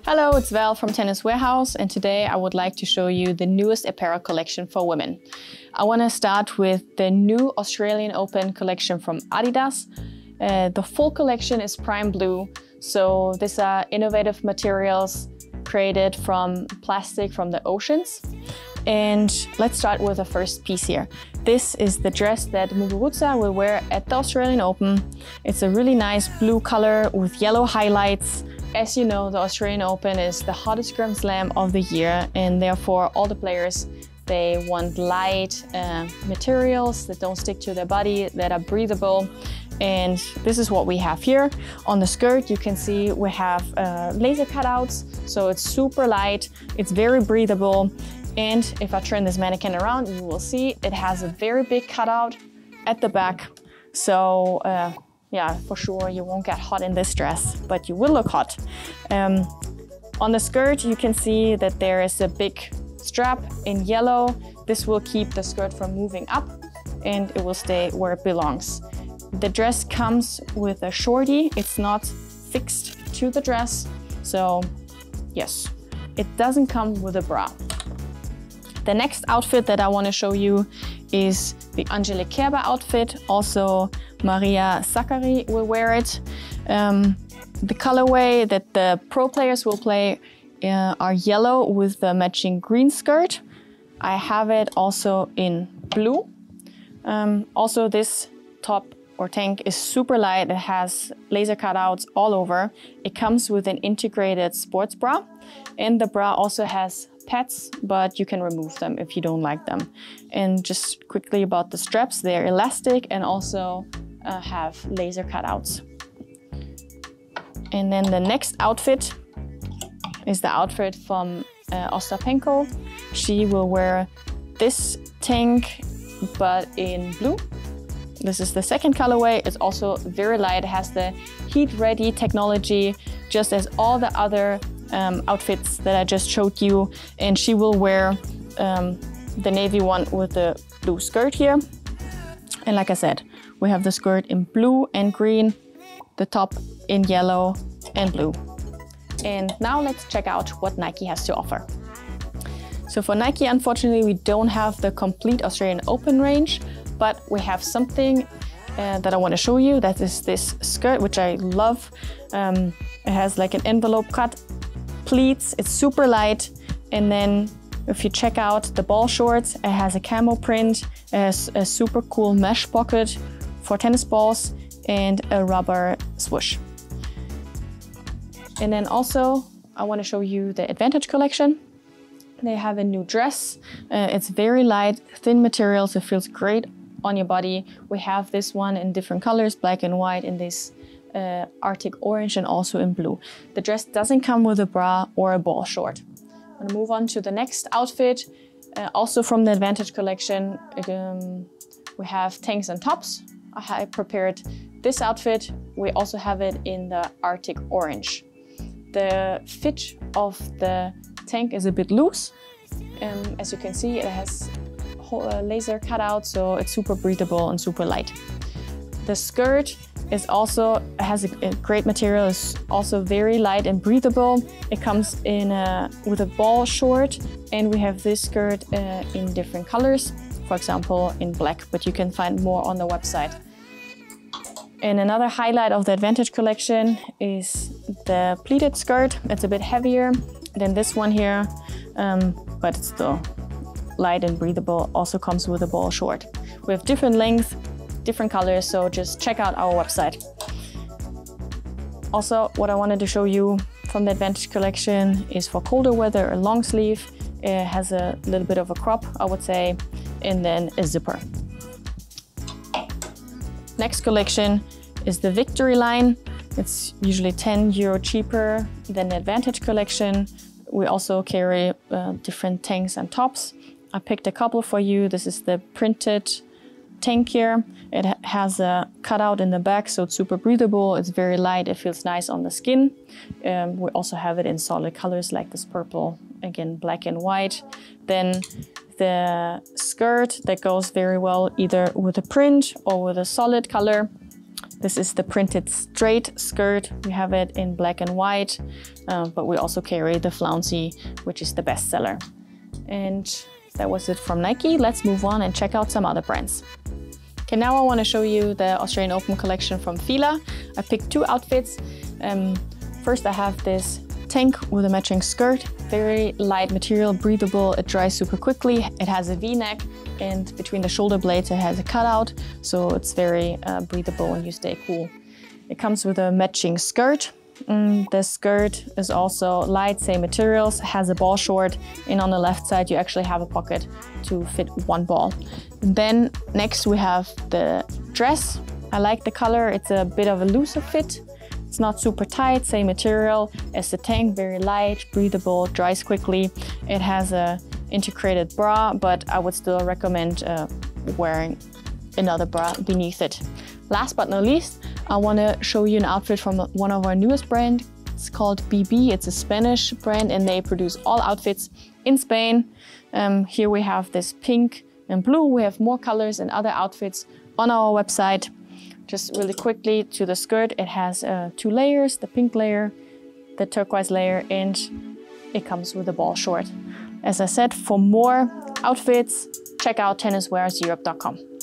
Hello, it's Val from Tennis Warehouse, and today I would like to show you the newest apparel collection for women. I want to start with the new Australian Open collection from Adidas. The full collection is Prime Blue, so these are innovative materials created from plastic from the oceans. And let's start with the first piece here. This is the dress that Muguruza will wear at the Australian Open. It's a really nice blue color with yellow highlights. As you know, the Australian Open is the hottest Grand Slam of the year, and therefore all the players, they want light materials that don't stick to their body, that are breathable. And this is what we have here. On the skirt, you can see we have laser cutouts, so it's super light, it's very breathable. And if I turn this mannequin around, you will see it has a very big cutout at the back. So yeah, for sure you won't get hot in this dress, but you will look hot. On the skirt, you can see that there is a big strap in yellow. This will keep the skirt from moving up and it will stay where it belongs. The dress comes with a shorty. It's not fixed to the dress. So yes, it doesn't come with a bra. The next outfit that I want to show you is the Angelique Kerber outfit. Also, Maria Sakkari will wear it. The colorway that the pro players will play are yellow with the matching green skirt. I have it also in blue. Also, this top or tank is super light. It has laser cutouts all over. It comes with an integrated sports bra, and the bra also has pads, but you can remove them if you don't like them. And just quickly about the straps, they're elastic and also have laser cutouts. And then the next outfit is the outfit from Ostapenko. She will wear this tank, but in blue. This is the second colorway. It's also very light. It has the heat-ready technology, just as all the other outfits that I just showed you. And she will wear the navy one with the blue skirt here. And like I said, we have the skirt in blue and green, the top in yellow and blue. And now let's check out what Nike has to offer. So for Nike, unfortunately, we don't have the complete Australian Open range, but we have something that I want to show you. That is this skirt, which I love. It has like an envelope cut, pleats, it's super light. And then if you check out the ball shorts, it has a camo print, it has a super cool mesh pocket for tennis balls and a rubber swoosh. And then also I want to show you the Advantage collection. They have a new dress. It's very light, thin material, so it feels great on your body. We have this one in different colors, black and white, in this Arctic orange, and also in blue. The dress doesn't come with a bra or a ball short. I'm gonna move on to the next outfit, also from the Advantage collection. We have tanks and tops. I prepared this outfit. We also have it in the Arctic orange. The fit of the tank is a bit loose. As you can see, it has laser cutout, so it's super breathable and super light. The skirt is also has a great material. It's also very light and breathable. It comes in with a ball short, and we have this skirt in different colors, for example in black, but you can find more on the website. And another highlight of the Advantage collection is the pleated skirt. It's a bit heavier than this one here, but it's still light and breathable. Also comes with a ball short. We have different length, different colors, so just check out our website. Also, what I wanted to show you from the Advantage collection is for colder weather, a long sleeve. It has a little bit of a crop, I would say, and then a zipper. Next collection is the Victory line. It's usually €10 cheaper than the Advantage collection. We also carry different tanks and tops. I picked a couple for you. This is the printed tank here. It has a cutout in the back, so it's super breathable. It's very light. It feels nice on the skin. We also have it in solid colors like this purple, again, black and white. Then the skirt that goes very well either with a print or with a solid color. This is the printed straight skirt. We have it in black and white, but we also carry the flouncy, which is the best seller. And that was it from Nike. Let's move on and check out some other brands. Okay, now I want to show you the Australian Open collection from Fila. I picked 2 outfits. First I have this tank with a matching skirt, very light material, breathable, it dries super quickly. It has a V-neck and between the shoulder blades it has a cutout, so it's very breathable and you stay cool. It comes with a matching skirt. The skirt is also light, same materials, has a ball short, and on the left side you actually have a pocket to fit 1 ball. And then next we have the dress. I like the color, it's a bit of a looser fit. It's not super tight, same material as the tank, very light, breathable, dries quickly. It has a integrated bra, but I would still recommend wearing another bra beneath it. Last but not least, I want to show you an outfit from one of our newest brands. It's called BB. It's a Spanish brand and they produce all outfits in Spain. Here we have this pink and blue. We have more colors and other outfits on our website. Just really quickly to the skirt, it has 2 layers, the pink layer, the turquoise layer, and it comes with a ball short. As I said, for more outfits, check out tenniswearseurope.com.